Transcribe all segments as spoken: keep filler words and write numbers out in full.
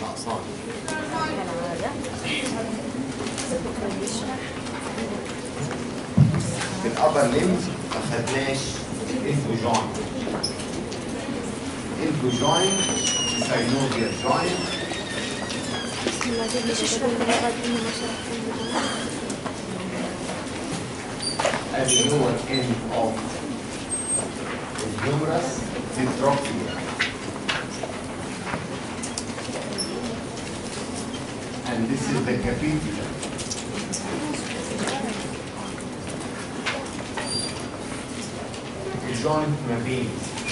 الاغصان. في الابر ليمز ما خدناش الالبو جوينت. الالبو جوينت ساينوفيال جوينت at the lower end of the humerus distroctia. And this is the capitula. The joint ما بين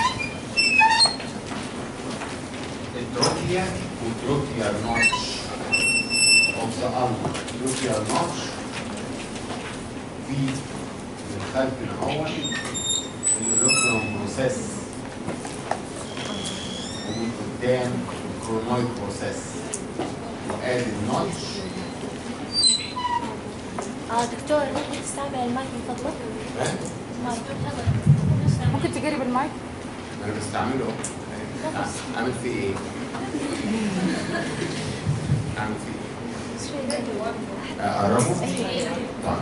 التروكليا والتروكليار notch of the ulna. التروكليار notch في من خلف الأول الأوروكرون بروسيس ومن قدام الكرونويد بروسيس وآدي النوتش. اه دكتور ممكن تستعمل المايك من فضلك؟ المايك ممكن تجرب المايك؟ أنا بستعمله. أعمل فيه إيه؟ أعمل فيه إيه؟ أقربه؟ طيب.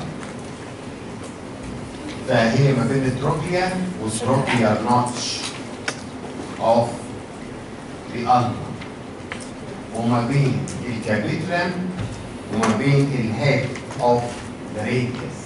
فهي ما بين التروكليا والتروكليار نوتش اوف ذا ulna وما بين الكابيترم وما بين الهيد اوف ذا راديوس.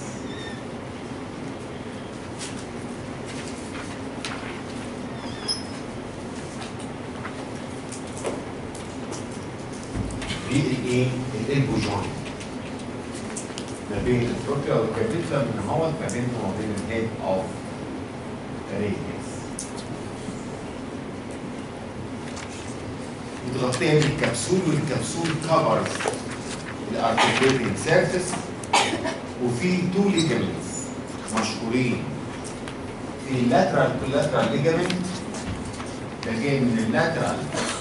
دي الايه؟ الالبو جوينت ما بين التروكليا والكابيترم من هو ما بينهم وما بين الهيد اوف راديوس. متغطيه بالكبسول والكبسول كفرز الارتيكوليتنج سيرفيس وفي تو ليجامنتس مشهورين. في اللاترال كولاترال ليجامنت ده جاي من اللاترال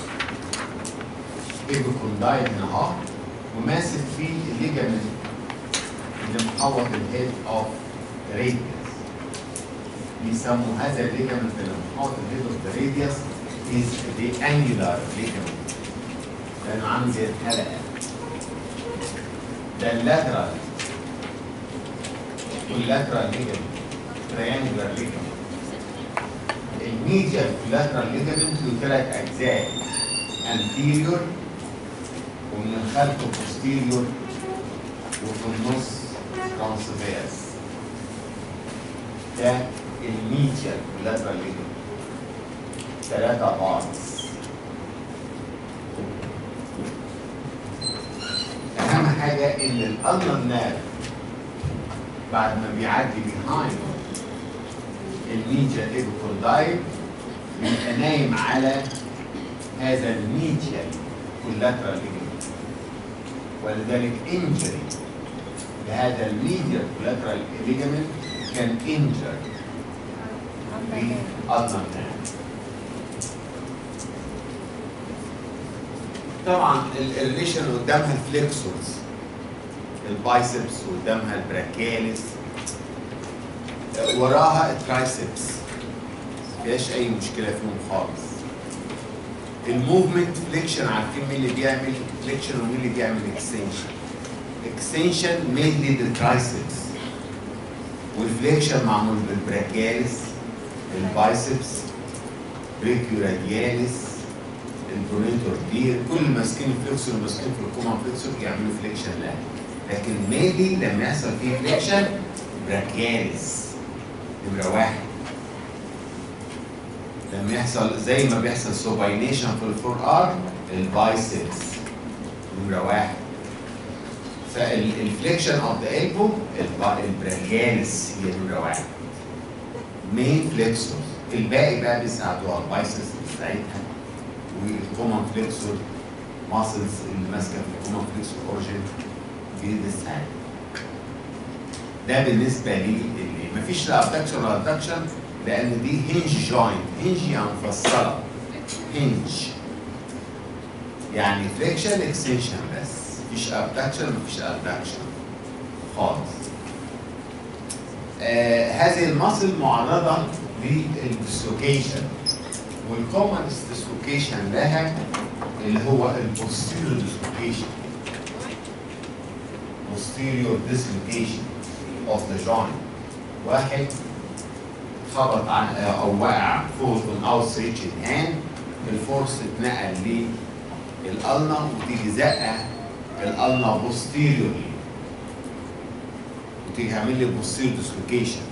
ايبيكوندايل هنا اهو وماسك فيه الليجامنت اللي محوط الهيد اوف راديوس. بيسموا هذا الليجامنت اللي محوط الهيد اوف ذا راديوس is the angular ligament لانه عامل زي الحلقه. ده اللاترال واللاترال ليجامنت triangular ligament. الميديال واللاترال ليجامنت له ثلاث اجزاء anterior ومن الخلف posterior وفي النص transverse. ده الميديال واللاترال ليجامنت ثلاثة بارتس. أهم حاجة إن الألنر نيرف بعد ما بيعدي بيهايند الميديال ايبيكوندايل بيبقى نايم على هذا الميديال كولاترال ليجمنت ولذلك انجري لهذا الميديال كولاترال ليجمنت كان انجر بالألنر نيرف. طبعا الريليشن قدامها الفليكسورز البايسبس قدامها البراكياليس وراها الترايسبس مفيهاش اي مشكله فيهم خالص. الموفمنت فليكشن عارفين مين اللي بيعمل فليكشن ومين اللي بيعمل اكستنشن. اكستنشن مينلي للترايسبس والفليكشن معمول بالبراكياليس البايسبس بريكيورادياليس البرونيتور دير كل ماسكين الفليكسور وماسكين في الكومان فليكسور يعملوا فليكشن لها. لكن ميلي لما يحصل فيه فليكشن براكياليس نمره واحد. لما يحصل زي ما بيحصل سوباينيشن في الفور ار البايسبس نمره واحد. فالفليكشن اوف ذا البو البراكياليس هي نمره واحد. مين فليكسور الباقي بقى بيساعدوها البايسبس بتساعدها والكومن فليكسور ماسلز اللي ماسكه في الكومن فليكسور اوريجين بتساعد. ده بالنسبه لي اللي مفيش لا ابدكشن ولا ابدكشن لان دي هنج جوينت. هنج يعني مفصله هنج يعني فليكشن اكستنشن بس مفيش ابدكشن مفيش ابدكشن خالص. آه هذه المصل معرضه للديسلوكيشن والكومن ديسلوكيشن لها اللي هو البوستيريور ديسلوكيشن posterior dislocation of the joint. واحد خبط عن او وقع فوق من outstretched hand، الفورس اتنقل للقلنة وتيجي زقه القلنة posteriorly وتيجي عامل لي posterior dislocation.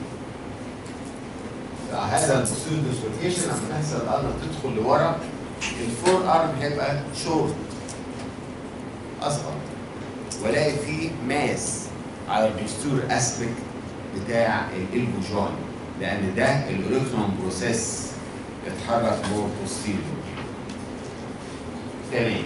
هذا البوستيريور ديسلوكيشن لما تحصل القلنة تدخل لورا، الفور ارم هيبقى شورت اصغر، والاقي فيه ماس على البوستيريور اسبكت بتاع الالبو جوينت، لان ده الاوريكتوم بروسيس اتحرك مور بوستيريور. تمام.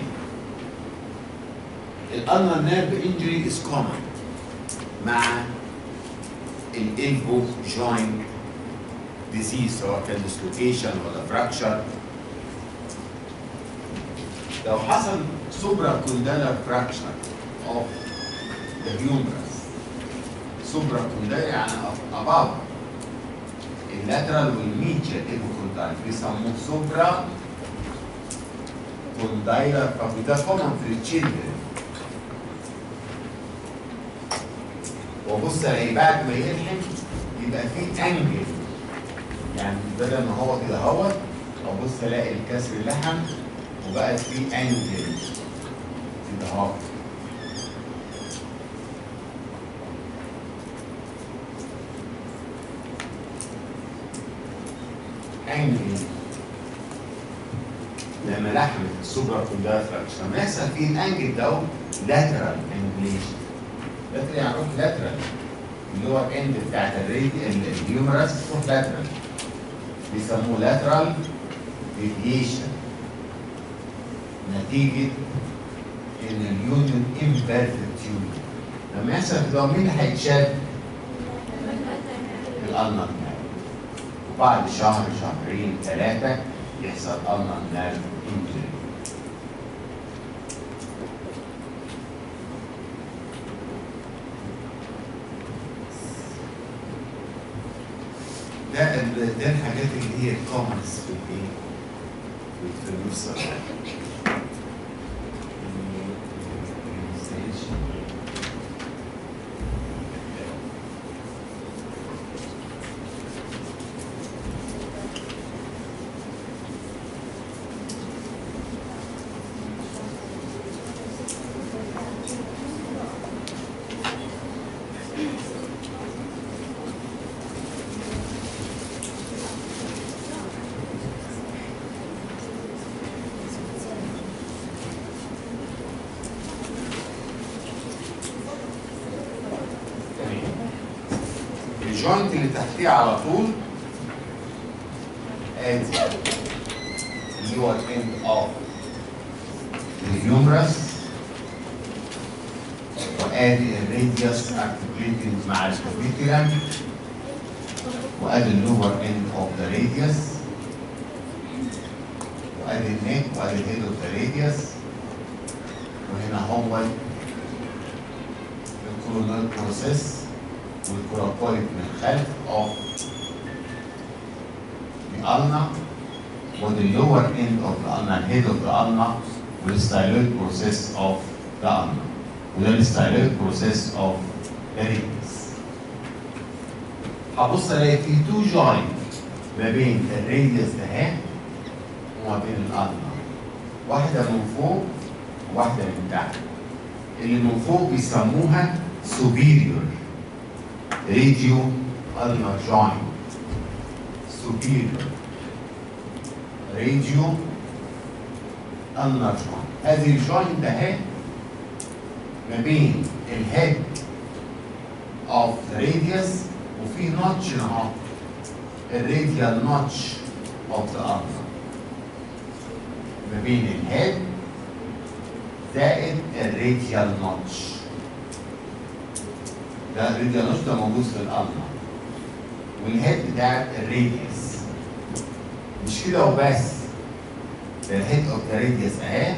الالنر نيرف انجري از كومن مع الالبو جوينت ديزيز، سواء كان ديسلوكيشن ولا فراكشر. لو حصل سوبرا كوندالا فراكشر اوف ذا هيومرس، سوبرا كوندالا يعني above اللاترال والميديال ايبوكوندايل، بيسموه سوبرا كوندايلا فراكشر. ده كومن في التشيلدرن. وبص الاقي بعد ما يلحم يبقى في انجل، يعني بدل ما هو كده اهوت، ابص الاقي الكسر لحم وبقت في انجل كده اهو. انجل لما لحمت السوبرا كوندايلا فراكشر، لما يحصل فيه الانجل ده لاترال انجليشن. لاترال يعني روح لاترال، اللي هو الاند بتاعت الهيومرس تروح لاترال، بيسموه لاترال ديفيشن، نتيجة إن اليونيون امبيرفكت يونيون. لما يحصل كده مين اللي هيتشد؟ الألنر نيرف. وبعد شهر شهرين ثلاثة يحصل ألنر نيرف انجري. ده ده الحاجات اللي هي الكومنز في الايه؟ في المفصل. الجوينت اللي تحتيه على طول ادي اللي هو الاند اوف الهيومرس، وادي الراديوس ارتكوليتنج مع الكوفيتيلم، وادي اللور اند اوف ذا راديوس، وادي النيك، وادي الهيد اوف ذا راديوس، وهنا هو الكورونال بروسيس والكوراكويد من الخلف of the ulna، وده lower end of the ulna head of the ulna، والستايلويد process of the ulna، وده الستايلويد process of the radius. هبص الاقي في تو joint ما بين الراديوس ده اهي وما بين الالنا، واحده من فوق وواحده من تحت. اللي من فوق بيسموها superior radio ulnar joint، superior radio ulnar joint. هذه الجوينت ده اهي ما بين الهيد اوف ذا راديوس، وفي نوتش اهو الراديال نوتش اوف ذا ulnar، ما بين الهيد زائد الراديال نوتش. ده الراديال نوتش ده موجود في الالنا، والهيد بتاعت الراديوس. مش كده وبس، ده الهيد اوف ذا راديوس اهي،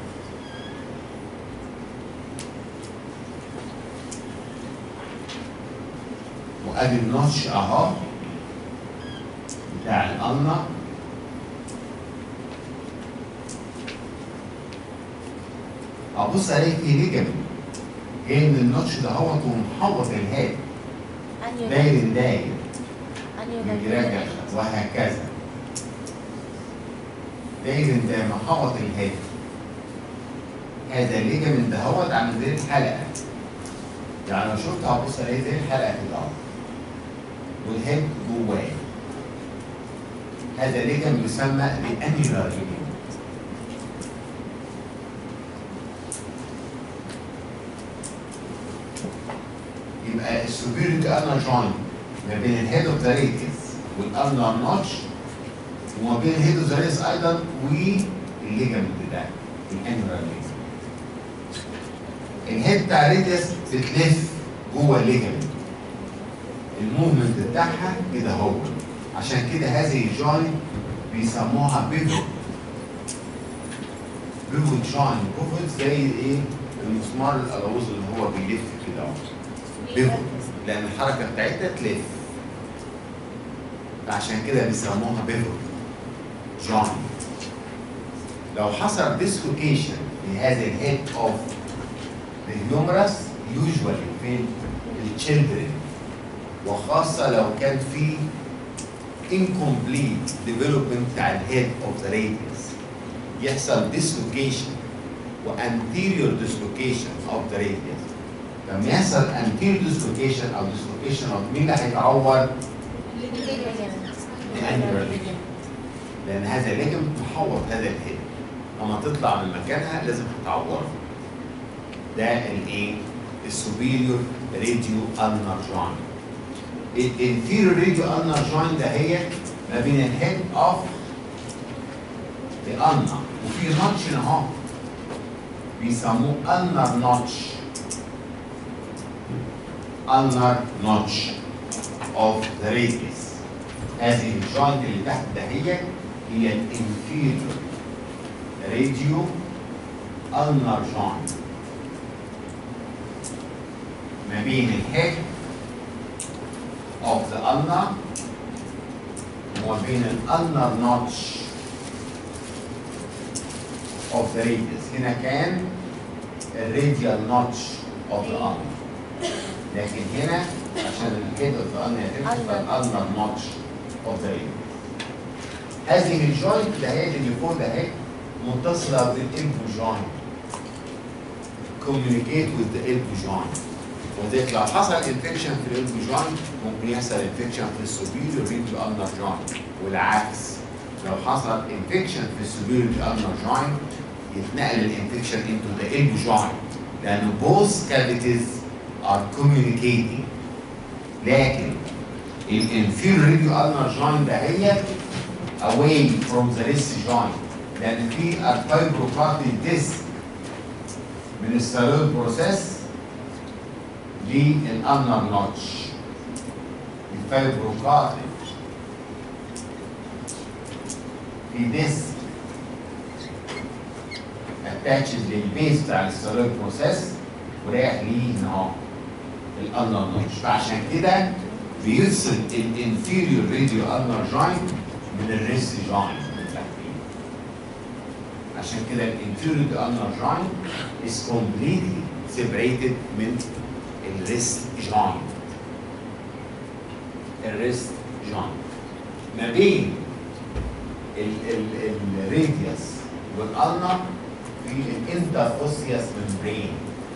وادي النوتش اهو بتاع الالنا، ابص الاقي في ليجامنت جاي من النوتش ده هوت ومحوط الهاد انيو داير داير انيو ويراجع وهكذا. داير ده محوط الهاد. هذا الليجامنت ده هوت عامل زي الحلقه. يعني لو شفت هبص الاقي زي الحلقه كده اهو. والهاد جواه. هذا الليجامنت يسمى الانيولار ليجامنت. يبقى السوبيريور انر جوينت ما بين الهيد اوف ذا راديوس والانر نوتش وما بين الهيد اوف ذا راديوس ايضا والليجامنت ده الانيولار ليجامنت. الهيد بتاع الراديوس بتلف جوه الليجامنت. الموفمنت بتاعها كده هو. عشان كده هذه الجوينت بيسموها بيفوت. بيفوت جوينت. بيفوت زي ايه؟ المسمار الالوز اللي هو بيلف كده اهو. بيفوت لان الحركه بتاعتها تلف. فعشان كده بيسموها بيفوت جوينت. لو حصل ديسلوكيشن في هذا الهيد اوف الهيومرس يوجوالي في التشيلدرن وخاصه لو كان في incomplete development بتاع الهيد اوف ذا radius يحصل dislocation و anterior dislocation of the radius. لما يحصل anterior dislocation او dislocation of مين اللي هيتعور؟ لان هذا الليجمنت محوط هذا الهيد. لما تطلع من مكانها لازم تتعوره. ده الايه؟ السوبيريور راديو النر جوينت. الانفيريور راديو النر جوينت ده هي ما بين الهيد اوف الالنر وفي نوتش هنا اهو بيسموه النر نوتش. النر نوتش اوف ذا راديوس. هذه الجوينت اللي تحت ده هي هي الانفيريور راديو النر جوينت ما بين الهيد of the ulnar وما بين الالنر نوتش of the radius. هنا كان الراديال نوتش of the ulnar لكن هنا عشان الهيد of the ulnar يتم فالالنر نوتش of the radius. هذه الجوينت ده هي اللي فوق ده هي متصله بالالبو جوينت. communicate with the elbow joint. وذلك لو حصل انفكشن في الالبو جوينت ممكن يحصل انفكشن في السوبيريور راديو النر جوينت والعكس. لو حصل انفكشن في السوبيريور النر جوينت يتنقل الانفكشن into the elbow joint لان both cavities are communicating. لكن الانفيريور راديو النر جوينت ده هي away from the wrist joint لان في الفايبروكارتيك ديسك من السيلول بروسيس للانر نوتش. الفايبروكارتيك في ديسك اتاتشز للبيس بتاع السيلول بروسيس ورايح ليه هنا اهو الانر نوتش. فعشان كده بيفصل الانفيريور راديو النر جوينت من الريست جوينت من تحتيه. عشان كده الانفيريور النر جوينت is completely separated من الريست جوينت. الريست جوينت ما بين الراديوس والالنر في الانتر اوسيوس ممبرين.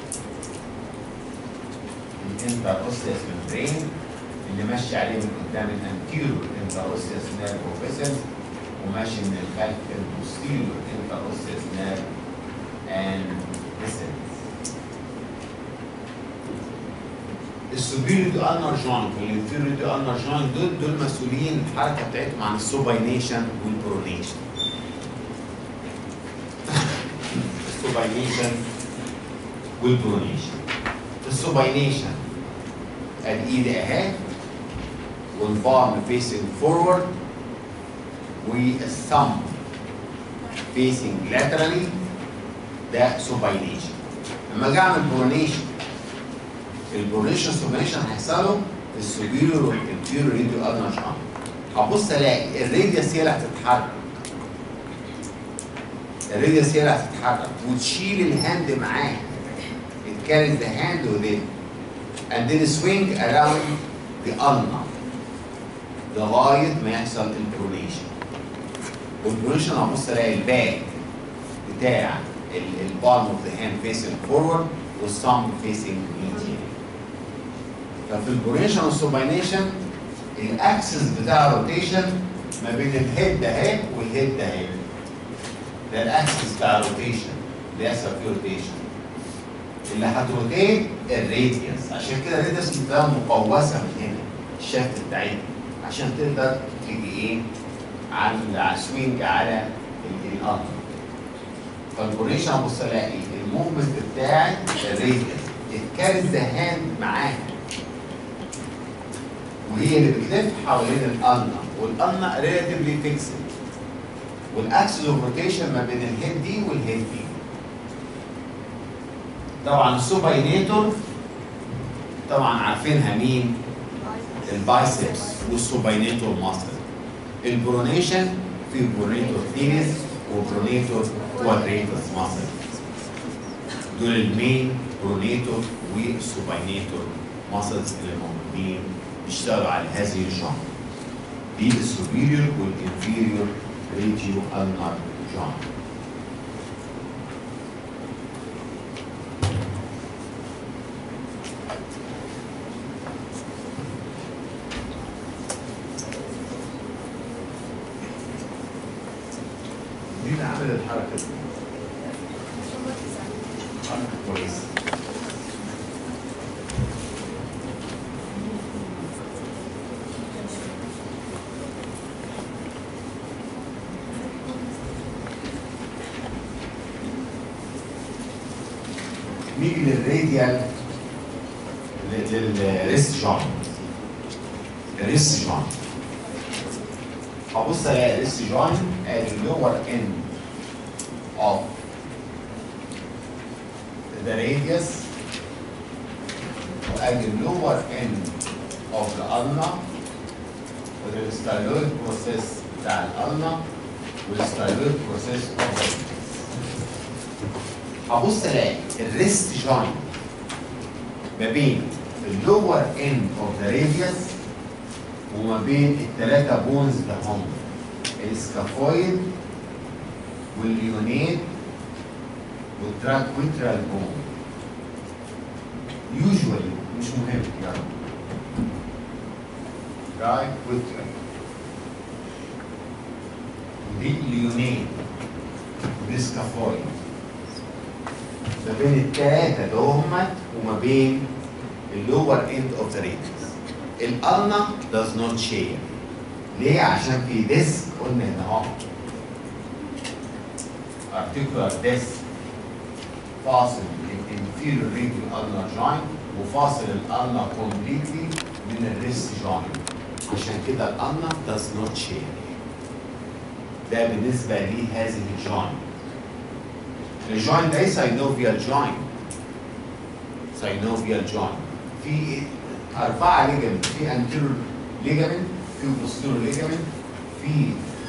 الانتر اوسيوس ممبرين اللي ماشي عليه من قدام الانتيريور انتر اوسيوس نيرف وفيسل وماشي من الخلف البوستيريور انتر اوسيوس نيرف اند فيسل. السوبيريور النر جوينت والانفيريور النر جوينت دول دول مسؤولين الحركه بتاعتهم عن السوباينيشن والبرونيشن. السوباينيشن والبرونيشن. السوباينيشن الايد اهي والبارم فيسنج فورورد والثumb فيسنج لاترالي ده سوباينيشن. لما اجي اعمل برونيشن البرونيشن سوباينيشن هيحصله في السوبيريور والانفيريور راديو النر جوينت. هبص الاقي الراديوس هي اللي هتتحرك. الراديوس هي اللي هتتحرك وتشيل الهاند معاها. It carries the hand with it and then swing around the ulna لغايه ما يحصل البرونيشن. والبرونيشن هبص الاقي الباك بتاع البالم اوف ذا هاند فيسنج فورورد والثumb فيسنج ميديال. ففي البرونيشن والسوباينيشن الاكسس بتاع الروتيشن ما بين الهيد اهي والهيد اهي. ده الاكسس بتاع الروتيشن اللي يحصل فيه روتيشن. اللي هتروتيت الراديوس، عشان كده الراديوس بتبقى مقوسه من هنا الشافت بتاعتها عشان تقدر تيجي ايه على سوينج على الارض. فالبرونيشن هبص الاقي الموفمنت بتاعت الراديوس اتكارز ذا هاند معاها وهي اللي بتلف حوالين الالنا، والالنا ريلاتيفلي فيكسد، والاكسس اوف روتيشن ما بين الهيد دي والهيد دي. طبعا السوباينيتور طبعا عارفينها مين؟ البايسبس والسوباينيتور ماسل. البرونيشن في برونيتور تينس وبرونيتور كوادريتوس ماسل. دول المين برونيتور والسوباينيتور ماسلز اللي موجودين بيشتغلوا على هذه الجانب. دي السوبيريور والانفيريور ريجيو النار جانب. مين عمل الحركة دي؟ حركة كويسة. نيجي للراديال للريست جوينت. الريست جوينت هبص الاقي الريست جوينت ادي اللور اند اوف ذا راديوس وادي اللور اند اوف ذا النا والستايلويد بروسيس بتاع الالنا والستايلويد بروسيس اوف هبص الاقي الريست جوينت ما بين اللور اند اوف ذا راديوس وما بين الثلاثه بونز ده هم السكافويد والليونيت والتراكويترال بون. يوجوالي مش مهم يعني تراكويترال ودي الليونيت ودي سكافويد ما بين الثلاثه دول وما بين اللور اند اوف ذا راديوس. الالنا does not share. ليه؟ عشان في ديسك قلنا هنا اهو articular disc فاصل الانفيريور راديال ulnar joint وفاصل الالنا completely من الريست joint. عشان كده الالنا does not share. ده بالنسبه لهذه الجوينت. الجوينت ده ساينوفيال جوينت. ساينوفيال جوينت في أربعة ليجامنت، في انتيرور ليجامنت، في بوستيرور ليجامنت، في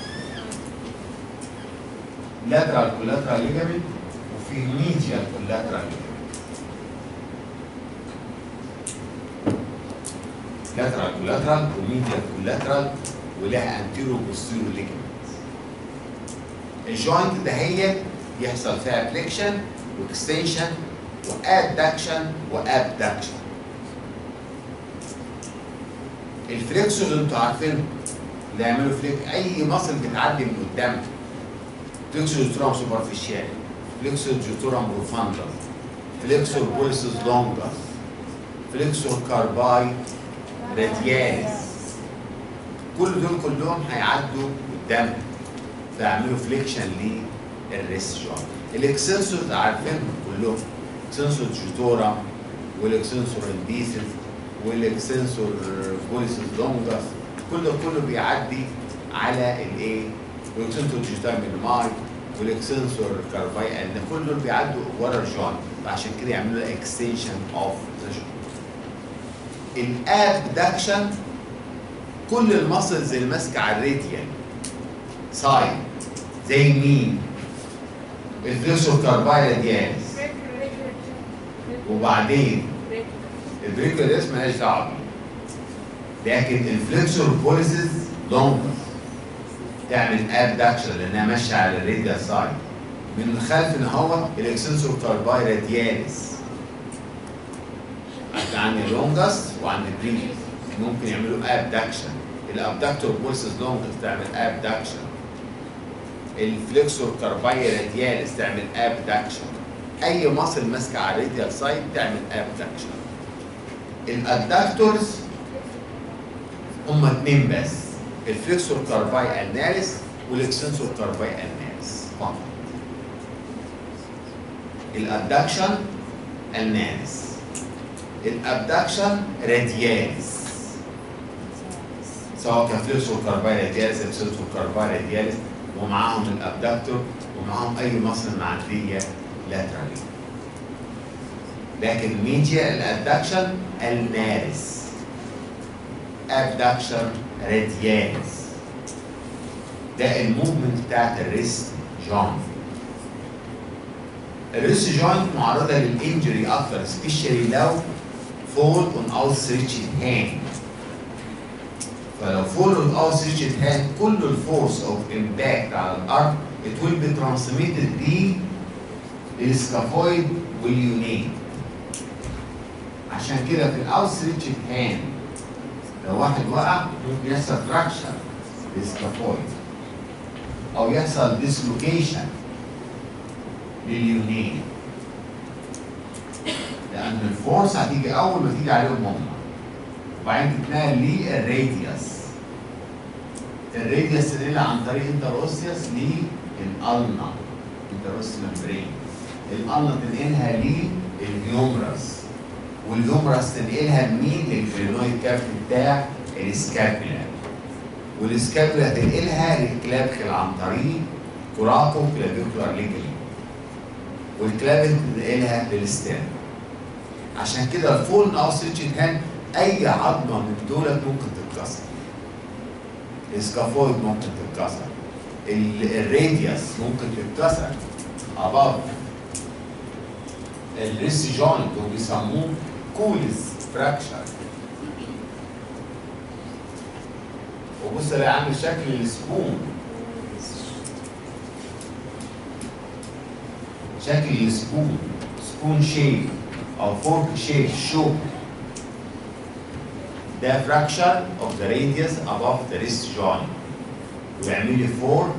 لاترال كولاترال ليجامنت، وفي ميديال كولاترال ليجامنت. لاترال كولاترال وميديال كولاترال ولها انتيرور بوستيرور ليجامنت. الجوينت دهيت يحصل فيها فليكشن واكستنشن وادكشن وابدكشن. الفليكسور اللي انتوا عارفينه اللي يعملوا فليك اي مصل بتعدي من قدامها. فليكسور جوتورام سوبرفيشال، فليكسور جوتورام بروفاندس، فليكسور بوليسوس لونجس، فليكسور كارباي رادياليس. كل دول كلهم هيعدوا قدامها فيعملوا فليكشن للريست جوينت. الاكسنسورز عارفينهم كلهم، اكسنسور جوتورام والاكسنسور انديسيس والاكسنسور بوليسوس لونجس، كله كله بيعدي على الايه؟ والاكسنسور جوتامين ماي والاكسنسور كارفاي ان كل دول بيعدوا ورا الجوينت، فعشان كده يعملوا اكستنشن اوف ذا جوينت. الابدكشن كل المسلز اللي ماسكه على الراديال سايد زي مين؟ الفليكسور كارباي رادياليس. وبعدين البريكوليس مالهاش دعوه بيه. لكن الفليكسور بوليسز لونجر تعمل ابدكشن لانها ماشيه على الراديال سايد. من الخلف ان هو الاكسنسور كارباي رادياليس. عند اللونجس وعند البريكوليس ممكن يعملوا ابدكشن. الابدكتور بوليسز لونجس تعمل ابدكشن. الفليكسور كارباي رادياليس تعمل ابدكشن. اي مصل ماسكه على الراديال سايد تعمل ابدكشن. الادكتورز هم اثنين بس، الفليكسور كارباي الناريس والاكسنسور كارباي الناريس فقط. الادكشن الناريس، الابدكشن رادياليس، سواء كان فليكسور كارباي رادياليس اكسنسور كارباي رادياليس، ومعاهم الابدكتور ومعاهم اي مصل معديه لاترالي. لكن ميديا الادكشن النارس، ابدكشن رادياليس. ده الموفمنت بتاعت الريست جوينت. الريست جوينت معرضه للانجري اكتر، سبيشالي لو فول اون اوتستريتشد هاند. فلو فول اون اوتستريتشد هاند كل الفورس اوف امباكت على الارض it will be transmitted للسكافويد واليونين. عشان كده في الاوتستريتشد هاند لو واحد وقع ممكن يحصل فراكشر للسكافويد او يحصل ديسلوكيشن لليونين، لان الفورس هتيجي اول ما تيجي عليهم هم وبعدين تتنقل للراديوس. الراديوس تنقل عن طريق انتروسيوس للالنا، انتروس ممبرين. الالنا تنقلها للهيومرس، والهيومرس تنقلها لمين؟ للفرينويد كافيتي بتاع السكابيلا، والسكابيلا تنقلها للكلابكل عن طريق كوراكو كلافيكولار ليجمنت، والكلابل تنقلها للستيرن. عشان كده الفول اوستريتشد هاند اي عظمه من دولت ممكن تتكسر. السكافويد ممكن تتكسر، الراديوس ممكن تتكسر above الريست جوينت وبيسموه كوليس فراكشر. وبص الاقي عامل شكل السبون، شكل السبون، سبون شيب او فورك شيب شوك. ده فراكشر اوف ذا راديوس above ذا ريست جوينت، ويعمل لي فورك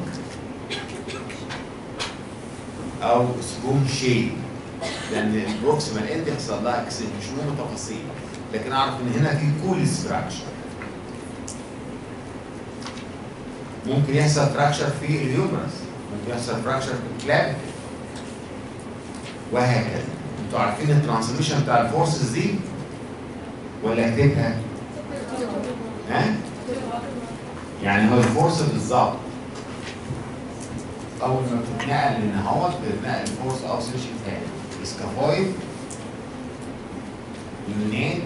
او سبون شيب. لان البروكسيمال اند يحصل لها اكسنت، مش مهم تفاصيل، لكن اعرف ان هنا في كوليس فراكشر. ممكن يحصل فراكشر في اليومرس، ممكن يحصل فراكشر في الكلابيكل، وهكذا. انتوا عارفين الترانسميشن بتاع الفورسز دي ولا اكتبها؟ ها؟ يعني هو الفورس بالظبط اول ما بتتنقل لان هو بتتنقل الفورس او سيشن تاني سكافويد يونين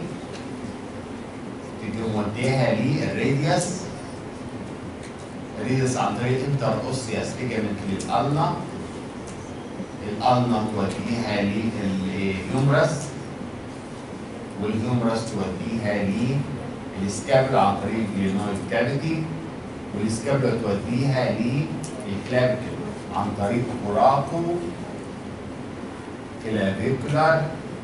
تيجي موديها للراديوس. الراديوس عن طريق انتر اوسياس ليجامنت للالنا، الالنا توديها للهيومرس، والهيومرس توديها للسكابولا عن طريق الجلينويد كافيتي، والسكابولا توديها للكلابيكل عن طريق كوراكو كلافيكولار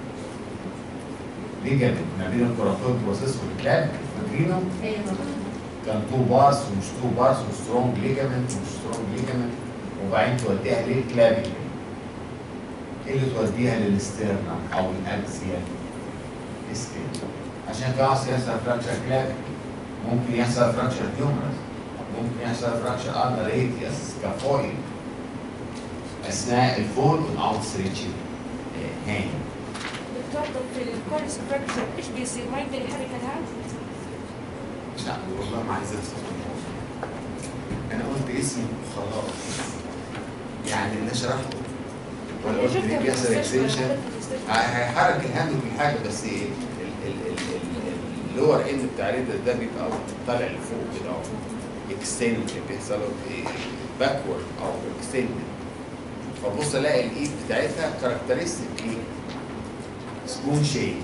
ليجامنت ما بين الكوراكويد بروسيس والكلاب. فاكرينه؟ ايوه كان تو بارس ومش تو بارس وسترونج ليجامنت ومش سترونج ليجامنت، وبعدين توديها للكلابيكل اللي توديها للستيرنم او الاكسيال سكيل. عشان كده يحصل فراكشر كلابيكل، ممكن يحصل فراكشر هيومرس، ممكن يحصل فراكشر النا راديوس سكافويد اثناء الفول والاوتستريتشد هاند. دكتور في الكوليس فراكشر ايش بيصير؟ ما يقدر يحرك الهاند؟ لا والله ما عايز افهم، انا قلت اسمي وخلاص، يعني اللي شرحته ولا قلت ليه بيحصل اكستنشن هيحرك الهاند وكل حاجه، بس اللور اند بتاع الريدس ده بيبقى طالع لفوق كده اهو اكستند، بيحصل له باكورد او اكستند، فبص الاقي الايد بتاعتها كاركترستيك ايه؟ سبون شيب.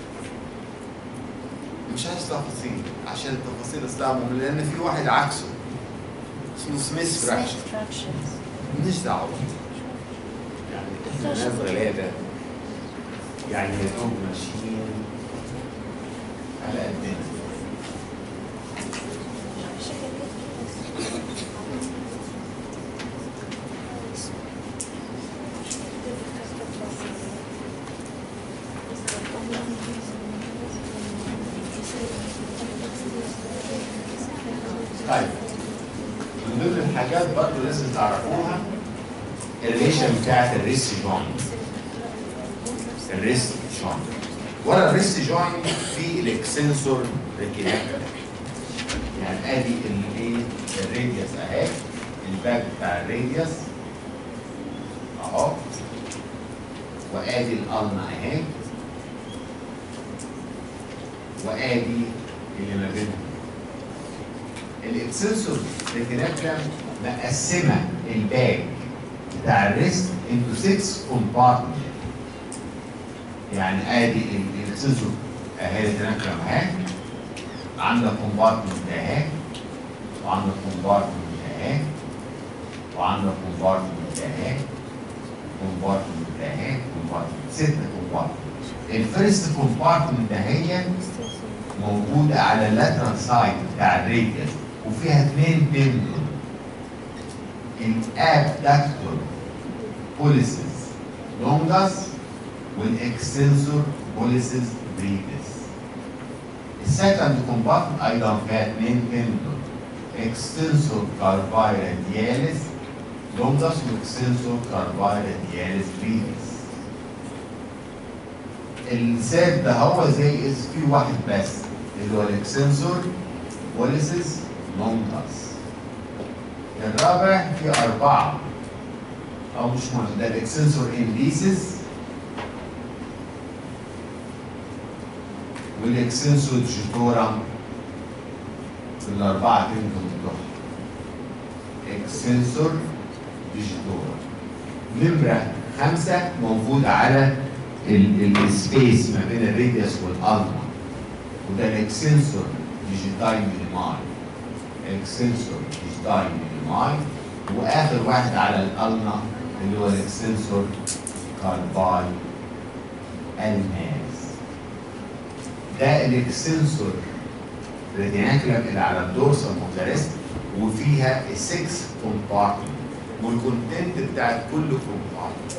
مش عايز تفاصيل عشان التفاصيل اصلا مهمه، لان في واحد عكسه اسمه سميث فراكشن. مش دعوه يعني الناس غلابه يعني يا دوب ماشيين على قدنا. طيب من ضمن الحاجات برضه لازم تعرفوها الريشن بتاعت الريست جوينت. الريست جوينت ورا الريست جوينت في الاكسنسور ريتيناكولار. يعني ادي الايه الراديوس اهي، الباك بتاع الراديوس اهو، وادي الالنا اهي، وادي اللي ما بينهم. الاكسنسور ريتيناكولار مقسمه الباك بتاع الريست انتو ستة كومبارتمنت. يعني ادي الاكسنسور اهي ريتيناكولار اهي، عندك كومبارتمنت اهي، وعندك كومبارتمنت اهي، وعندك كومبارتمنت اهي، كومبارتمنت اهي، كومبارتمنت ستة كومبارتمنت. الفيرست كومبارتمنت اهي موجوده على اللاترال سايد بتاع الراديوس وفيها اثنين بندل، الابدكتور بوليسز لونجاس والاكستنسور بوليسز بريفيس. السكند كومبارتمنت ايضا فيها اثنين بندل، اكستنسور كارباي رادياليس لونجاس واكستنسور كارباي رادياليس بريفيس. الساد ده هو زي اس في واحد بس اللي هو الاكستنسور بوليسز لونجاس. الرابع في أربعة أو مش مهم، ده الاكستنسور انديسيس والاكستنسور ديجيتورم الأربعة تنجم بتوعها. اكستنسور ديجيتورم. نمرة خمسة موجود على السبيس ما بين الراديوس والألما، وده الاكستنسور ديجيتاي مينيماي. اكستنسور ديجيتاي مينيماي. واخر واحد على الالنا اللي هو الاكستنسور كارباي الماس. ده الاكستنسور ريتيناكولار اللي على الدورسال موتاريست، وفيها السكس كومبارتمنت والكونتنت بتاعت كل كومبارتمنت.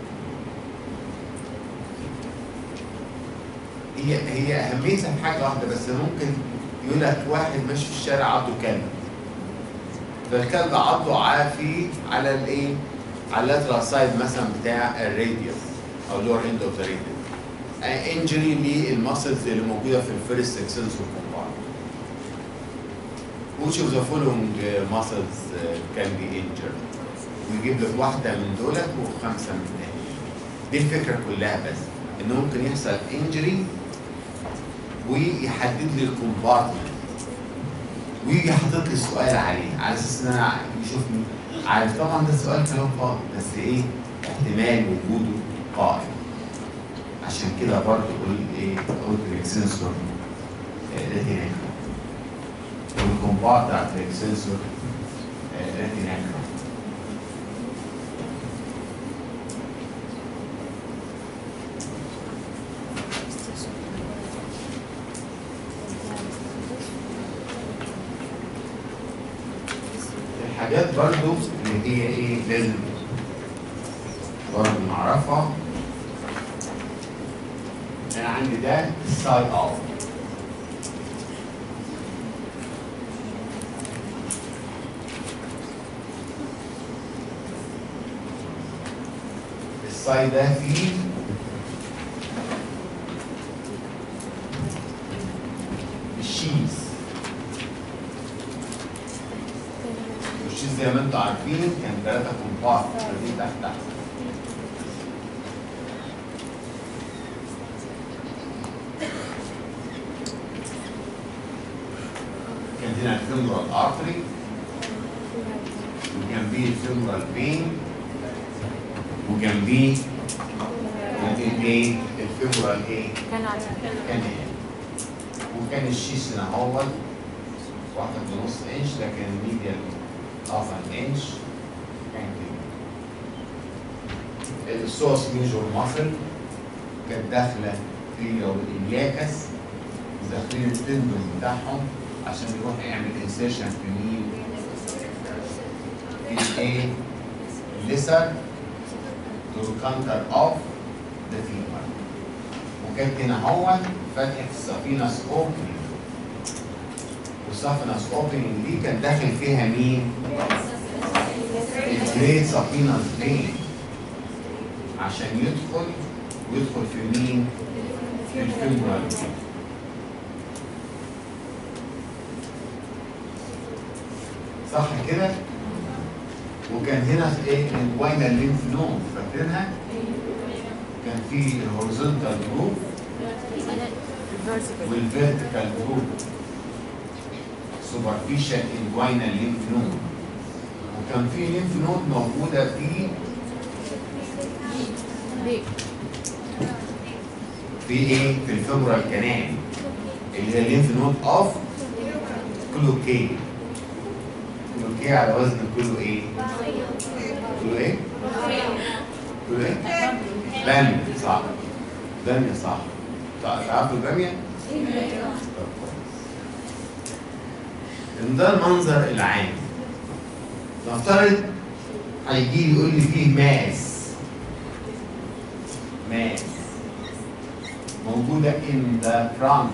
هي هي اهميتها في حاجه واحده بس. ممكن يقول لك واحد ماشي في الشارع عضه كلب، فالكلب عضه عافي على الايه؟ على اللاترال سايد مثلا بتاع الراديوس او اللور اند اوف ذا راديوس. انجري للماسلز اللي موجوده في الفيرست اكستنسور كومبارتمنت. which of the following muscles can be injured؟ ويجيب لك واحده من دولت وخمسه من الثانيه. دي الفكره كلها، بس ان ممكن يحصل انجري ويحدد لي الكومبارتمنت ويجي حاطط لي السؤال عليه على اساس ان انا يشوفني عارف. طبعا ده سؤال كلام فاضي، بس ايه احتمال وجوده قائم. عشان كده برضه قلت ايه؟ قلت الاكستنسور ريتيناكولار والكومبارت بتاعت الاكستنسور ريتيناكولار. الحاجات برضو اللي هي ايه لازم برضو نعرفها. انا عندي ده السايد اوت. السايد ده فيه الشيز. الشيز زي ما انتم عارفين كان ثلاثة كومبارت دي تحت تحت. كان هنا الفيمورال ارتري وجنبيه الفيمورال فين وجنبيه الايه؟ الفيمورال ايه؟ كان على كان هنا. وكان الشيش هنا هو واحد ونص انش، لكن الميديال هاف ان انش كان كده. السوس ميجور ماسل كانت داخله في الإلياكس وداخلين التندون بتاعهم عشان يروح يعمل انسيرشن في مين؟ في ايه؟ الليسر to counter off the femur. وكانت هنا هو فتحة السفينس اوبننج، والسفينس اوبننج دي كان داخل فيها مين؟ الجريت سفينس فين عشان يدخل ويدخل في مين؟ في الفيمورال. صح كده؟ وكان هنا في ايه؟ الواينال لينف نود، فاكرينها؟ كان في الهوريزونتال جروب والفيرتيكال جروب سوبرفيشال انجوينال لينف نود، وكان في لينف نود موجوده في في ايه؟ في الفيمورال كانال اللي هي اللينف نود اوف كلوكي. كلوكي على وزن كله ايه؟ كله ايه؟ كله ايه؟ بامية. صح، بامية صح. تعرفوا البامية؟ طب كويس. ان ده المنظر العام. نفترض هيجي لي يقول لي فيه ماس ماس موجودة in the front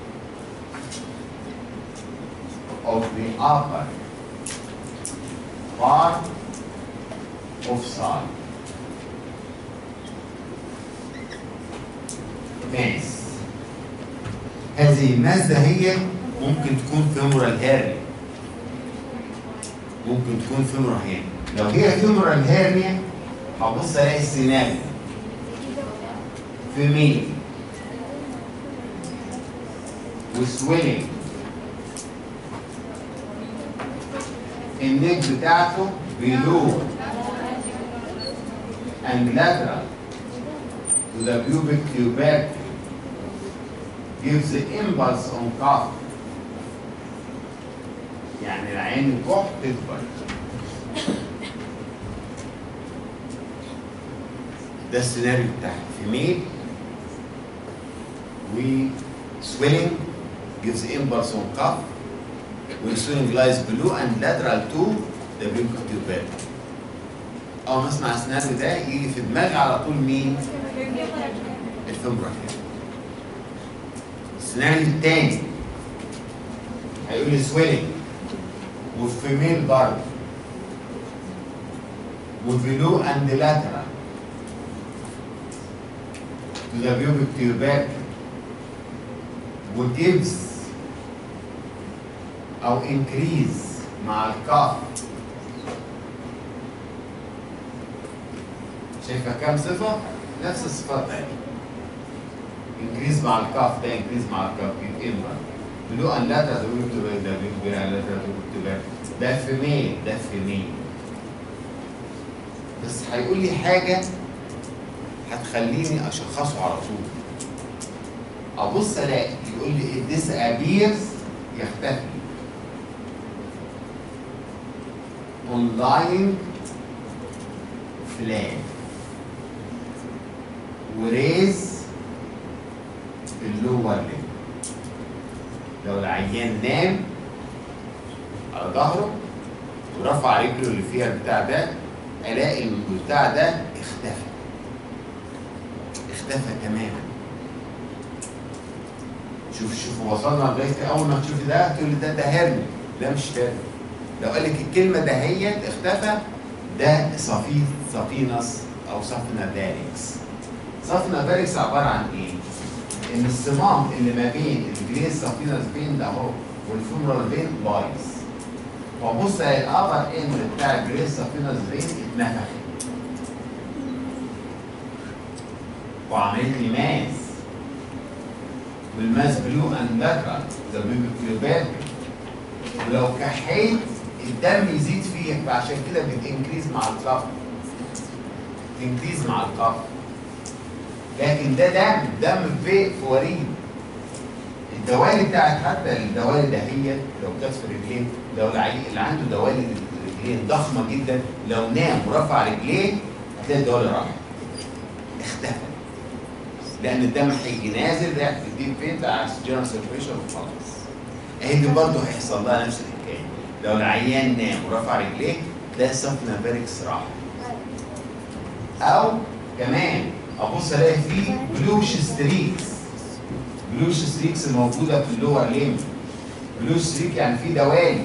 of the upper part of side. ماس. هذه الماس ده هي ممكن تكون فيمورال هيرنيا، ممكن تكون فيمورال هيرنيا. لو هي فيمورال هيرنيا هبص الاقي السيناريو في مين وسويلنج النيك بتاعته below and lateral to the pubic tubercle gives the impulse on cough. يعني العين كح تكبر. ده السيناريو بتاعها في ميل و swelling gives impulse on cough when swelling lies below and lateral to the pubic tubercle. أول ما أسمع السيناريو ده يجي في دماغي على طول مين؟ الفيمورال. السيناريو التاني هيقول لي swelling وفي ميل برضه وبلو and lateral to the pubic tubercle وgives أو increase مع الكاف. شايفة كام صفة؟ نفس الصفات دي. increase مع الكاف ده increase مع الكاف يبقى بلو and lateral pubic tubercle ده بيبقى على lateral pubic tubercle. ده في ميل ده في ميل. بس هيقول لي حاجة هتخليني أشخصه على طول. أبص ألاقي يقول لي this appears يختفي. online flat وريز اللور ليم. لو العيان نام على ظهره ورفع رجله اللي فيها البتاع ده الاقي البتاع ده اختفى اختفى تماما. شوف شوف وصلنا لغايه اول ما تشوفي ده تقول لي ده ده هرمي. لا مش هرمي. لو قال لك الكلمه دهيت اختفى ده صفيف سفينس او سفنة باركس. سفنة باركس عباره عن ايه؟ ان الصمام اللي ما بين الجريس سفينس فين ده اهو والفيمورال فين بايظ. وابص على الابر اند بتاع الجريس سفينس فين اتنفخ وعملت لي ماس والماس بلو اند لاترال ذا بيبي. ولو كحيت الدم يزيد فيه فعشان كده بتنكريز مع الكف. تنكريز مع الكف. لكن ده دم دم في وريد. الدوالي بتاعت حتى الدوالي دهيت لو كانت في رجلين، لو العي- اللي عنده دوالي رجلين ضخمه جدا لو نام ورفع رجليه هتلاقي الدوالي راحت اختفت. لان الدم هيجي نازل رايح في الديب فين بتاع الجنرال سيركيوليشن وخلاص. اهي دي برضه هيحصل لها نفس الحكايه. لو العيان نام ورفع رجليه تلاقي السفنة فيركس راح. او كمان ابص الاقي فيه بلوش ستريكس. بلوش ستريكس الموجوده في اللور ليم. بلوش ستريك يعني في دوالي،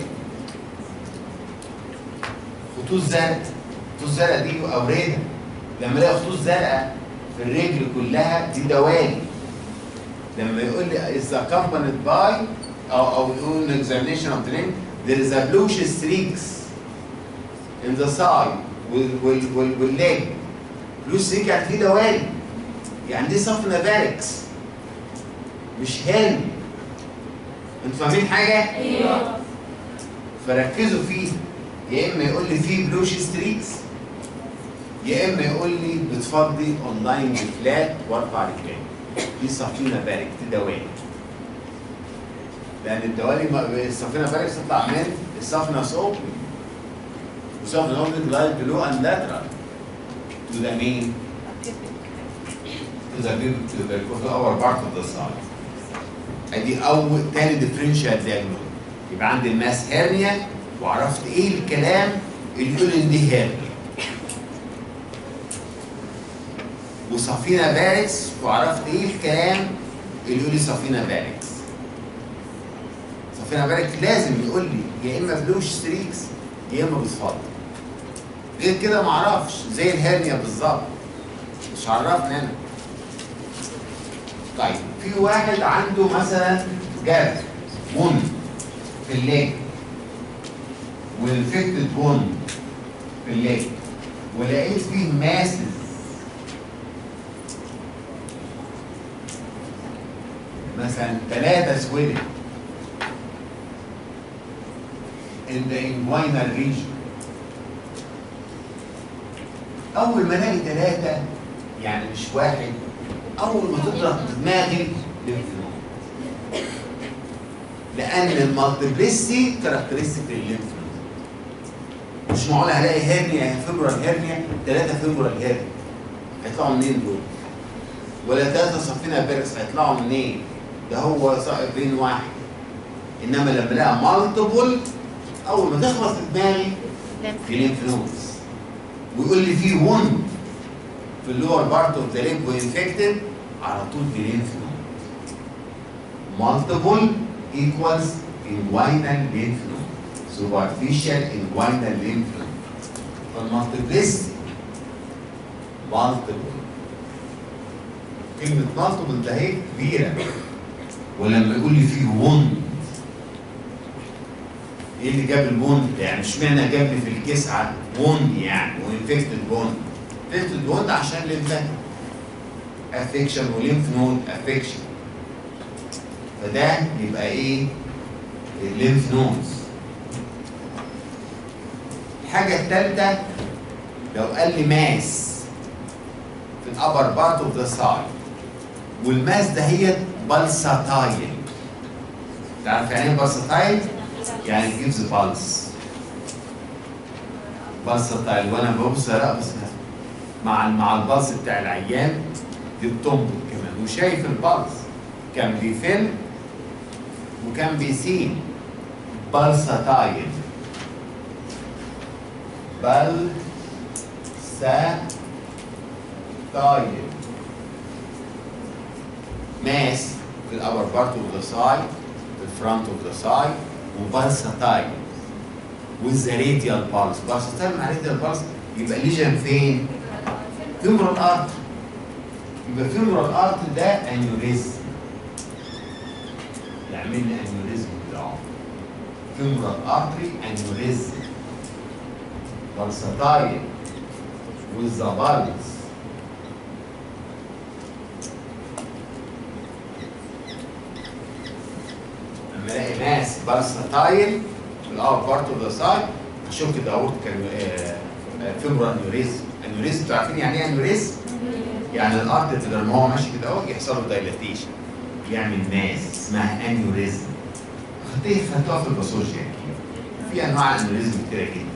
خطوط زرقاء. خطوط زرقاء دي اوردة. لما الاقي خطوط زرقاء في الرجل كلها دي دوالي. لما يقول لي is accompanied by او او يقول examination of the limb there is a bluish streaks in the side وال وال والleg. بلوش ستريك يعني في دوالي. يعني دي صفنة فاركس مش هيلم. انتوا فاهمين حاجة؟ ايوه. فركزوا فيه. يا اما يقول لي فيه بلوش ستريكس يا اما يقول لي بتفضي اونلاين فلات وارفع رجلين. دي صفينة فاركس دي دوالي. لأن الدوالي الصفينة فاركس تطلع من الصفنة اوبن. وصفنة اوبن لايت بلو اند لاترال. to the main to the big to the to our part of the side. ادي اول تاني ديفرنشال دياجنوز. يبقى عندي الماس هيرنيا وعرفت ايه الكلام اللي يقول ان دي هيرنيا. وصفينة فاركس وعرفت ايه الكلام اللي يقول لي صفينة فاركس. صفينة فاركس لازم يقول لي يا اما بلوش ستريكس يا اما بتفضل. غير كده ما اعرفش. زي الهرنيا بالظبط مش عرفني انا. طيب في واحد عنده مثلا جرح وند في الليج وانفكتد وند في الليج ولقيت فيه ماسز مثلا ثلاثة سويلنج in the inguinal region. أول ما ألاقي ثلاثة يعني مش واحد، أول ما تضرب دماغي ليمف نود. لأن المالتيبليستي كاركترستيك للليمف نود. مش معقول هلاقي هرنيا فيبرال هرنيا ثلاثة فيبرال هرنيا. هيطلعوا منين دول؟ ولا ثلاثة صفينة فيركس هيطلعوا منين؟ ده هو بين واحد. إنما لما ألاقي مالتيبل أول ما تخبط في دماغي في ليمف نودز. ويقول لي في وند في اللور بارت اوف ذا ليمف وانفكتد على طول دي ليمف نود. مالتيبل ايكوالز انجوينال ليمف نود. سوبرفيشال انجوينال ليمف نود. فالمالتيبلستي مالتيبل. كلمة مالتيبل ده هي كبيرة. ولما يقول لي في وند ايه اللي جاب البوند؟ يعني اشمعنى جاب لي في الكسعه بوند يعني وانفكتد بوند؟ انفكتد بوند عشان ليمفاتيك افكشن وليمف نود افكشن. فده يبقى ايه؟ الليمف نودز. الحاجه الثالثه لو قال لي ماس في الابر بارت اوف ذا سايد والماس ده هي بالساتايل. تعرف يعني ايه بالساتايل؟ يعني gives pulse. بالساتايل وانا ببص لا بس مع مع البلس بتاع العيان دي بتنبض كمان وشايف البلس. كان بيفل وكان بيسين. بالساتايل. بالساتايل. ماس في الابر بارت اوف ذا سايد في الفرونت اوف ذا سايد وبالساتايل with the radial pulse. بالساتايل مع radial pulse يبقى ليجن فين؟ femoral artery. يبقى femoral artery ده انيوريزم. يعمل لي انيوريزم بتاعه. femoral artery انيوريزم. بالساتايل with the pulse. لما الاقي ماس بالساتايل في الأور بارت اوف ذا سايد اشك ده اورت كان فيبرال انيوريزم. انيوريزم عارفين يعني ايه انيوريزم؟ يعني الارض لما هو ماشي كده اهو يحصل له دايلاتيشن يعمل ماس اسمها انيوريزم. خطيه خدتوها في الباثولوجي اكيد. في انواع انيوريزم كتيره جدا.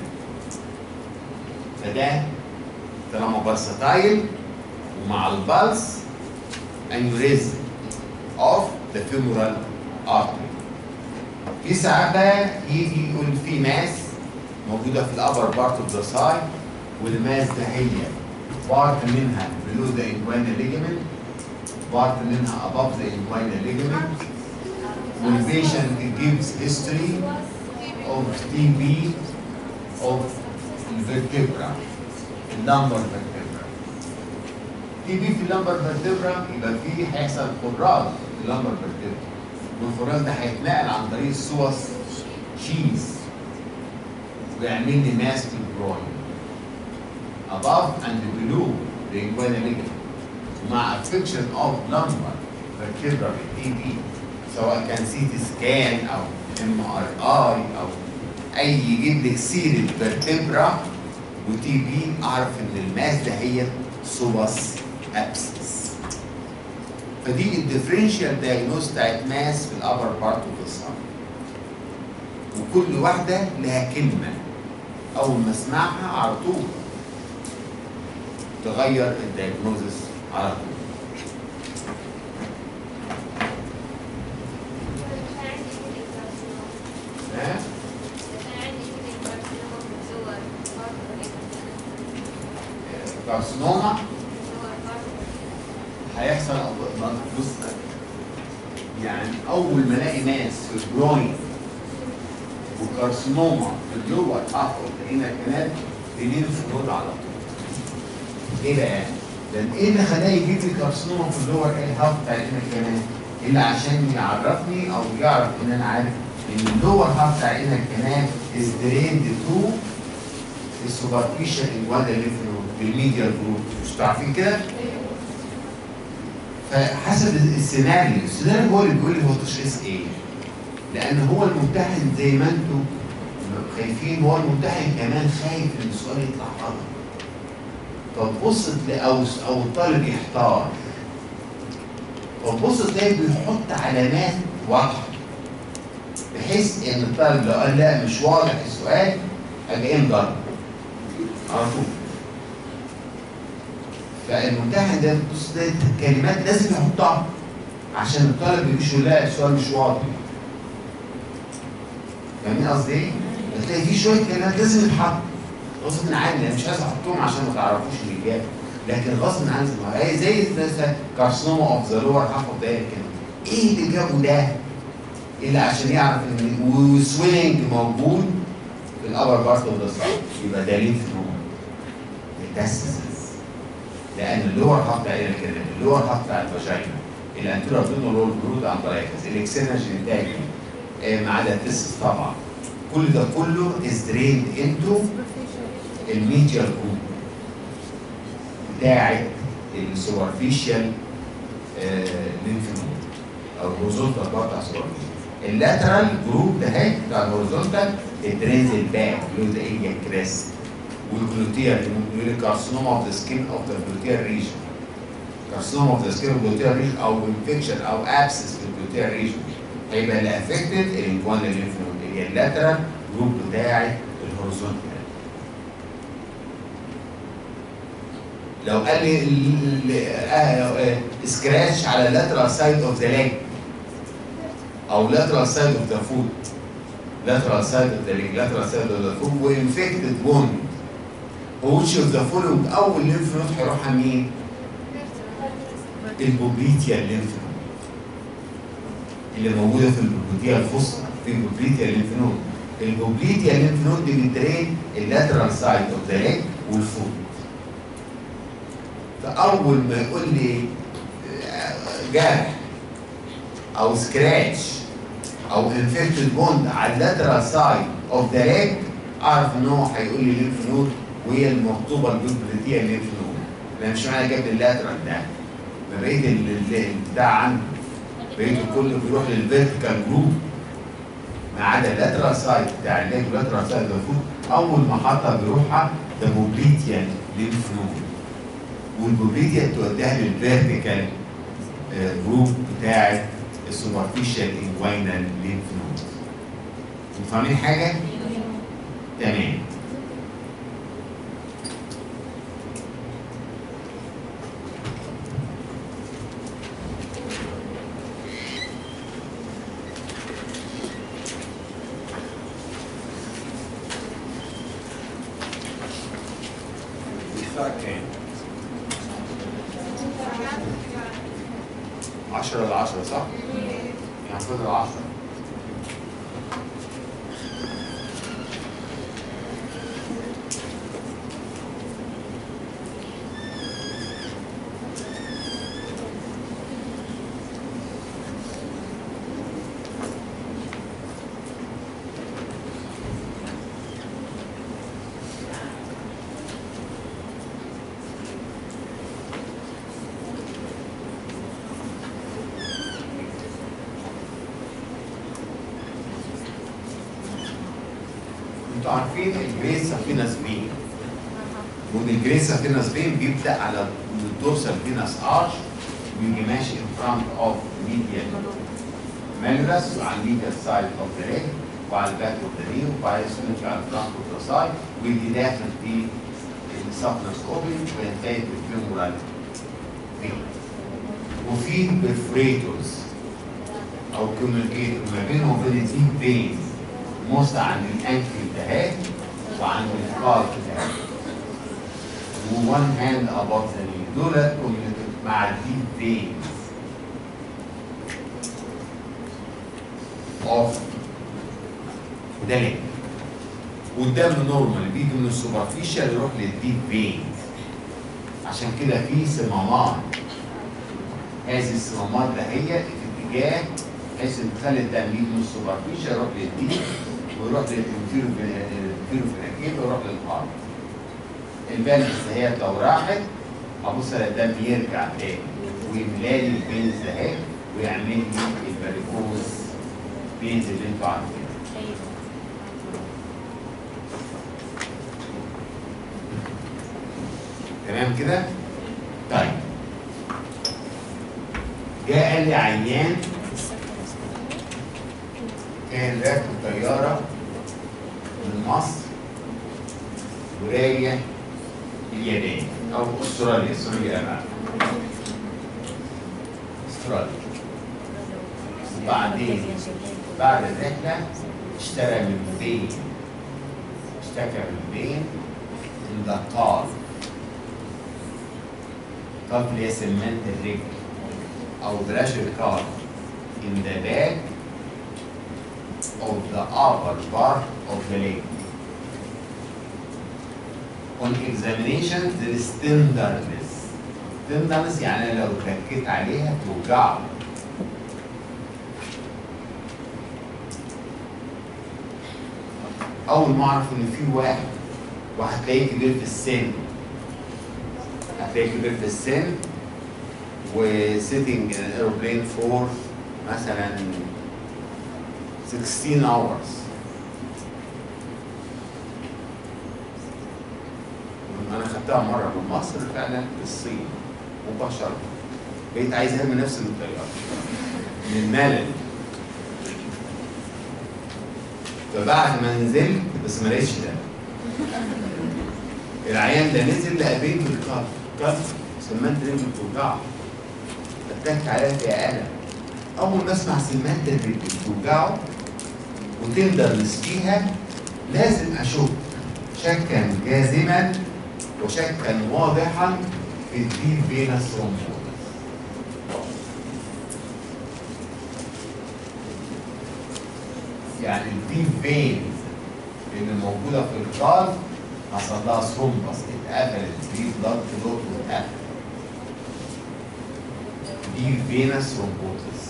فده طالما بارساتايل ومع البلس انيوريزم اوف ذا فيمورال ارتري. في ساعات بقى يجي يقول في ماس موجوده في الابر بارت اوف ذا سايد، والماس ده هي بارت منها below the inguinal ligament، بارت منها above the inguinal ligament، والبيشنت gives history of تي بي of الفيرتبرا، اللمبر فيرتبرا. تي بي في اللمبر فيرتبرا يبقى في هيحصل خراج في اللمبر فيرتبرا، والخراج ده هيتنقل عن طريق السوس شيز ويعمل لي ماس في الجروين above and below the inguinal ligament، ومع affection of lumbar vertebra بالتي بي سواء كان سي تي سكان او ام ار اي او اي يجيب لك سيره فيرتبرا وتي بي، اعرف ان الماس ده هي سوس ابسس. فدي الديفرنشال دايجنوز بتاعت ماس في الابر بارت اوف ذا سايد، وكل واحده لها كلمه اول ما اسمعها على طول تغير الدايجنوزس على طول. كارسينوما هيحصل بص يعني اول ما الاقي ناس في الجروين وكارسينوما في اللور هاف اوف ذا انر كانال الليمف نود على طول. ايه بقى؟ لان ايه اللي خلاه يجيب لي كارسينوما في اللور هاف بتاع الانر كانال؟ الا عشان يعرفني او يعرف ان انا عارف ان اللور هاف بتاع الانر كانال از دريند تو السوبرفيشال انجوانال ليمف نود بالميديال جروب. مش عارفين كده؟ فحسب السيناريو، السيناريو هو اللي بيقول لي هو تشخيص ايه؟ لان هو الممتحن زي ما انتم خايفين، هو الممتحن كمان خايف ان السؤال يطلع غلط. فتبص تلاقي او او الطالب يحتار، فتبص تلاقي بيحط علامات واضحه بحيث ان الطالب لو قال لا مش واضح السؤال اجي ايه مجرب على طول. فالممتحن ده بص ده كلمات لازم يحطها عشان الطالب مش يقول لا السؤال مش واضح. فاهمين قصدي ايه؟ بتلاقي في شويه كلمات لازم تتحط غصب عني، انا مش عايز احطهم عشان ما تعرفوش الاجابه، لكن غصب عني هي زي مثلا كارسينوما اوف ذا لور هاف اوف ذا كده. ايه اللي جابه ده؟ الا عشان يعرف ان وسوينج موجود في الابر بارت اوف ذا سايد، يبقى ده ليمف نود ميتاسيسز. لان اللور هاف بتاع الكلام، اللور هاف بتاع الفاجينا، الانتيريور ابدومينال برود امبلايكس، الاكسترنال جينيتالي ما عدا التستس طبعا. كل ده كله از دريند انتو الميديال جروب بتاعت السوبرفيشال ليمف نود او الهوريزونتال بارت بتاع السوبرفيشال. اللاترال جروب ده هيك بتاع الهوريزونتال الدرينز الباك اللي هو ذا ايليا كريست، والجلوتيال اللي هو كارسينوما اوف ذا سكين اوف ذا جلوتيال ريجن. كارسينوما اوف ذا سكين اوف ذا جلوتيال ريجن او انفكشن او ابسس في الجلوتيال ريجن هيبقى اللي افكتد الانجوانال ليمف نود اللي هي اللاترال جروب بتاعت الهوريزونتال. لو قال لي سكراتش على اللاترال سايد اوف ذا ليج او لاترال سايد اوف ذا فوت، لاترال سايد اوف ذا ليج، لاترال سايد اوف ذا فوت وانفكتد ووند، ووتش اوف ذا فولوينج اول ليمف نود هيروح مين؟ البوبليتيال ليمف نود اللي موجوده في البوبليتيا الفصلى، في البوبليتيا ليمف نود. البوبليتيا ليمف نود دي بترين اللاترال سايد اوف ذا ليج والفوت. فاول ما يقول لي جرح او سكراتش او انفكتد بوند على اللاترال سايد اوف ذا ليج اعرف ان هو هيقول لي ليمف نود وهي المخطوبه البوبليتيا ليمف نود. لان مش معنى جاب اللاترال ده ما بقيت البتاع عنده بقيته كله بيروح للفيرتيكال جروب ما عدا اللاترال سايد بتاع الليج واللاترال سايد اوف ذا فوت. اول ما حطها بيروحها ده بوبليتيان ليمف نود، والبوبليتيا توديها للفيرتيكال جروب بتاعت السوبرفيشال انجوينال ليمف نود. انتوا فاهمين حاجه؟ تمام. الساعة كام؟ عشرة لعشرة صح؟ يعني فضل عشرة. انتوا عارفين الجريس سافينس فين؟ والجريس سافينس فين بيبدا على الدورسال فينس ارش ويجي ماشي ان فرونت اوف ميديال مانولس وعلى الميديال سايد اوف ذا ليج وعلى الباك اوف ذا ني وبعدين يمشي على الفرونت اوف ذا سايد ويجي داخل في السافنس اوبن وينتهي بالفيمورال فين. وفي برفوريتورز او كوميونيكيتور ما بينهم وبين الديب فين موسع عند الانكل ده وعند الكارت ده وون هاند اباف ذا ني دول كوميونيكيت مع الديب فينز اوف ده ليه والدم نورمال بيجي من السوبرفيشال يروح للديب فينز. عشان كده في صمامات، هذه الصمامات ده هي في اتجاه بحيث ان تخلي الدم يجي من السوبرفيشال يروح للديب ويروح للانفيرو فيناكيل ويروح للقلب. الفالفز هي لو راحت ابص على الدم يرجع تاني ويملالي الفينز اهي ويعمل لي الفاريكوز فينز اللي انتوا عارفينها. تمام كده؟ طيب جاء قال لي عيان كان راكب طيارة من مصر وراجع اليابان أو أستراليا، أستراليا أبعد. أستراليا. وبعدين بعد الرحلة اشترى من بين اشتكى من بين in the car. قال لي سمنت الرجل أو بلاش الكار in the back of the upper part of the leg. On examination there is tenderness. tenderness يعني لو تكيت عليها توجعه. أول ما أعرف إن في واحد وهتلاقيه كبير في السن هتلاقيه كبير في السن وسيتنج in an airplane for مثلا sixteen hours. انا خدتها مره من مصر فعلا للصين مباشره، بقيت عايز ارمي نفسي من الطياره من الملل. فبعد ما نزلت بس ما لقيتش ده العيان ده نزل لقى بيت بالكف كف سمنت رجله بتوجعه اتكت عليها فيها قلم. اول ما اسمع سمنت الرجل بتوجعه وتندرس فيها لازم اشك شكا جازما وشكا واضحا في الديب فينس ثرومبوزس. يعني الديب فين اللي موجوده في القلب حصل لها ثرومبس اتقفلت الديب بلاد فلوت واتقفل. ديب فينس ثرومبوزس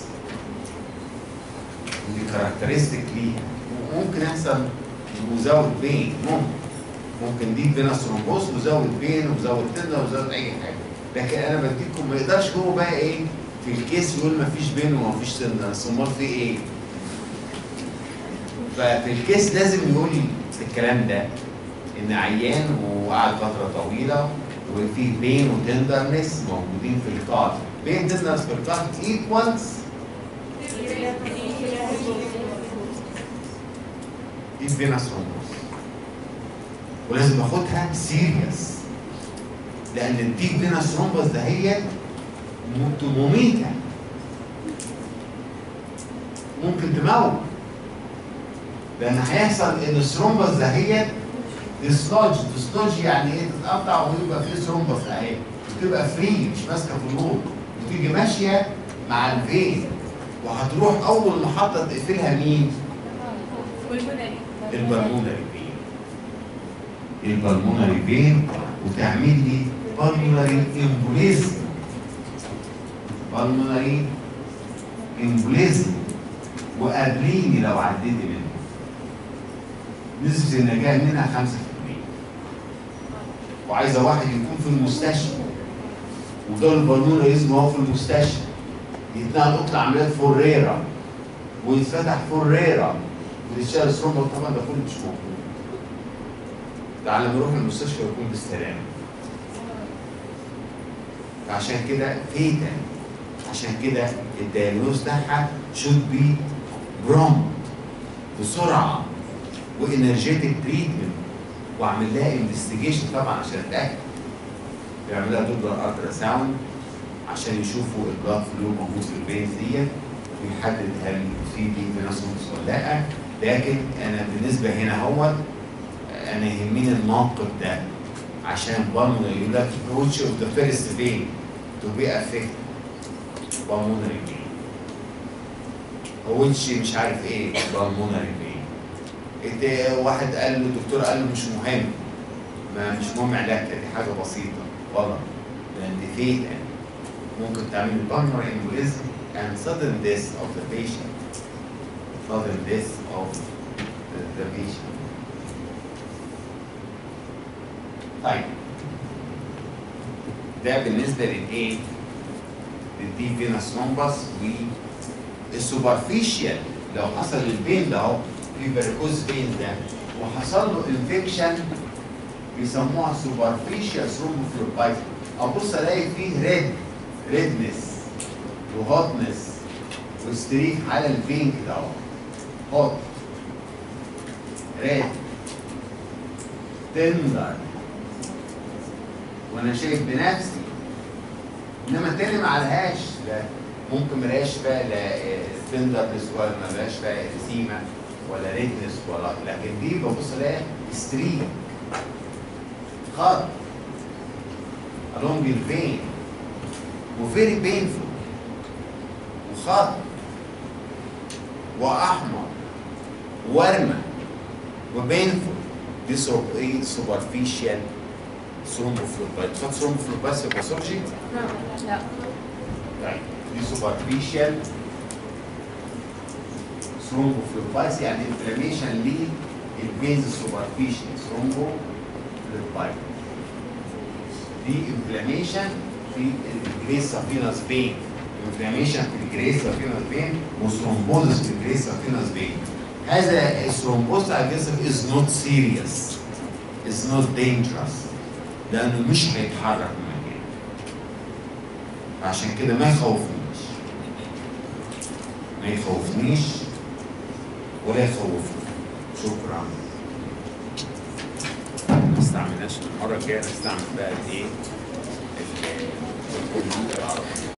دي كاركترستيك ليها وممكن يحصل وزود بين ممكن ممكن دي فينس ثرومبوز وزود بين وزود تندر وزود اي حاجه، لكن انا بديكم ما يقدرش هو بقى ايه في الكيس يقول ما فيش بين وما فيش تندر، امال في ايه؟ ففي الكيس لازم يقول الكلام ده ان عيان وقعد فتره طويله وفي بين وتندرنس موجودين في الكارت. بين تندرنس في الكارت ايكوالز دي فينس ثرومبوس، ولازم اخدها سيريس لان الديب فينس ثرومبوس ده هي مميته، ممكن تموت، لان هيحصل ان الثرومبوس ده هي ديسلوج. ديسلوج يعني ايه؟ تتقطع ويبقى في ثرومبوس اهي، وتبقى فري مش ماسكه في الوول، وتيجي ماشيه مع الفين، وهتروح اول محطه تقفلها مين؟ البلمونري فين. البلمونري فين وتعمل لي بالمونري امبوليزم. بالمونري امبوليزم وقابليني لو عديت منه. نسبة النجاة منها خمسة في المية. وعايزة واحد يكون في المستشفى وده البلمونريزم هو في المستشفى، يتنقل اوضه عمليات فوريرا ويتفتح فوريرا ويتشال ثرومبوس. طبعا ده كله مش موجود. ده على ما يروح المستشفى يكون بالسلامه. فعشان كده فيتا، عشان كده الدايجنوز بتاعها should be prompt بسرعه وانرجيتك تريتمنت، واعمل لها انفستيجيشن طبعا عشان اتاكد. بيعمل لها دوبلر الترا ساوند عشان يشوفوا البلاد فلو موجود في الفينز ديت ويحدد هل في دي فينس ثرومبوس ولا لا. لكن انا بالنسبه هنا هو انا يهمني الموقف ده عشان بالمونري يقول لك which of the first vein to be affected بالمونري vein، which مش عارف ايه بالمونري vein. واحد قال له الدكتور قال له مش مهم، ما مش مهم علاجها، دي حاجه بسيطه. غلط، لان دي فيتا ممكن تعمل بالمونري امبوليزم and sudden death of the patient. sudden death of the, the patient. طيب ده بالنسبه للايه؟ للديب فينس ثرومبوس. والسوبرفيشال لو حصل البين ده اهو في فيريكوز فين ده وحصل له انفكشن بيسموها سوبرفيشال ثرومبوفلوبايتس. ابص الاقي فيه ريد ريدنس وهوتنس وستريك على الفين كده اهو، هوت ريد تندر، وانا شايف بنفسي. انما التاني ما عليهاش، لا ممكن ما لهاش بقى لا تندرنس ولا ما لهاش بقى ارسيما ولا ريدنس ولا، لكن دي ببص الاقي ستريك خط along الفين وفيري بينفول وخط واحمر ورمه وبينفول. دي سوبرفيشال ثرومبوفلوبايتس. خد ثرومبوفلوبايتس في باثولوجي؟ لا. طيب دي سوبرفيشال ثرومبوفلوبايتس يعني انفلاميشن للفينز السوبرفيشال ثرومبوفلوبايتس. دي انفلاميشن في الجريس سافينس فين، انفلاميشن في الجريس سافينس فين وثرومبوزس في الجريس سافينس فين. هذا الثرومبوز على الجسم is not serious is not dangerous لانه مش هيتحرك من مكانه. عشان كده ما يخوفنيش ما يخوفنيش ولا يخوفني. شكرا. ما استعملناش المره الجايه، نستعمل بقى الايه؟ الكمبيوتر العربي.